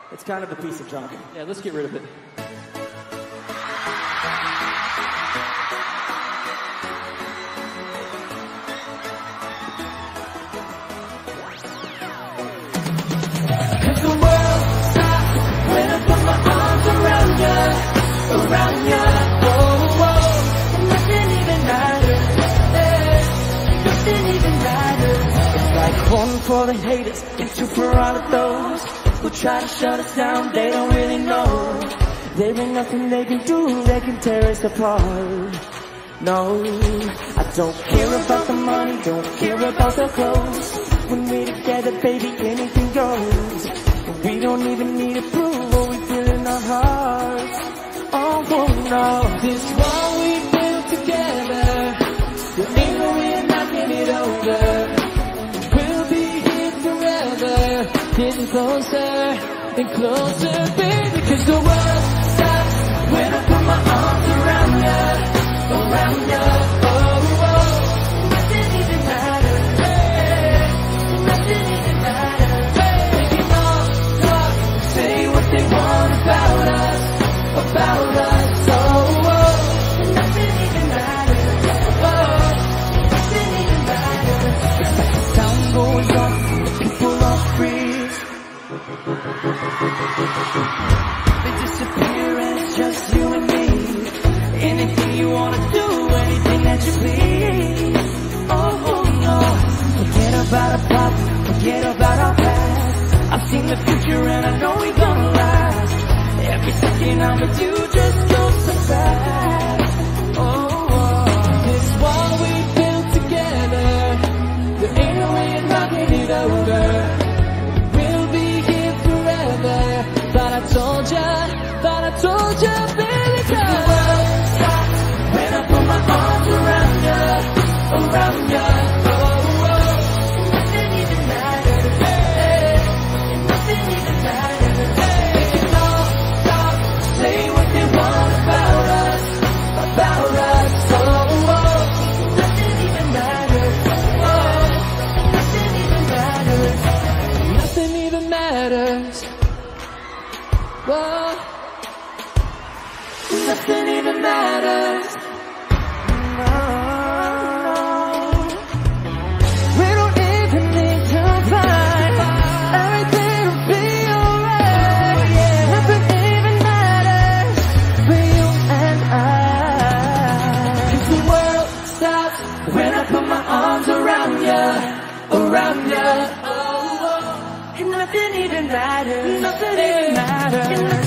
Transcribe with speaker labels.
Speaker 1: It's kind of a piece of junk.
Speaker 2: Yeah, let's get rid of it.
Speaker 3: Cause the world stops when I put my arms around you, around you. Oh, oh, and nothing even matters. Yeah, nothing even matters.
Speaker 1: It's like one for the haters and two for all of those who try to shut us down. They don't really know. There ain't nothing they can do that can tear us apart. No, I don't care about the money, don't care about the clothes. When we're together, baby, anything goes. We don't even need to prove what we feel in our hearts. Oh, no,
Speaker 3: this wall we built together, there ain't no way of knocking it over. We'll be here forever, getting closer and closer, baby. Cause the world stops when I put my arms around you, around you. Oh, oh, nothing even matters. Hey, nothing even matters. Hey, they can all talk, say what they want about us, about us. Oh, oh, nothing even matters. Oh, nothing even matters.
Speaker 1: Sound goes on, the people all freeze. They disappear and it's just you and me. Anything you wanna do, anything that you please. Oh no, forget about our past, forget about our past. I've seen the future and I know we're gonna last. Every second I'm with you just goes so fast.
Speaker 3: This wall we built together, there ain't no way of knocking it over. We'll be here forever. Thought I told ya, baby, cause the world stops when I put my arms around ya, around ya. Oh, oh, nothing even matters. Hey, nothing even matters. Hey, they can all talk, say what they want about us, about us. Oh, oh, nothing even matters. Oh, nothing even matters. Nothing even matters. Whoa. Nothing even matters.
Speaker 1: No, we don't even need to fight. Everything will be alright. Yeah. Nothing even matters for you and I.
Speaker 3: Cause the world stops when I put my arms around ya, around ya. Oh, oh.
Speaker 1: And nothing even matters. Nothing even matters.